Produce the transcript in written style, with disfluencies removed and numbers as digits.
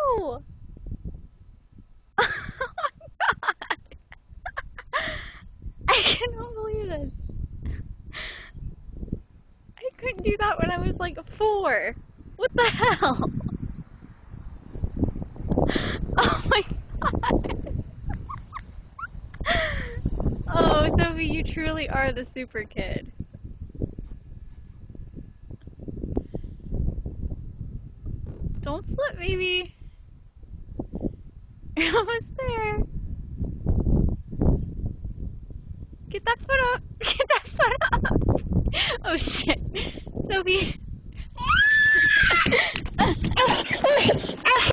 Oh my god! I cannot believe this. I couldn't do that when I was like 4. What the hell? Oh my god. Oh, Sophie, you truly are the super kid. Don't slip, baby. You're almost there. Get that foot up. Get that foot up. Oh shit. Sophie.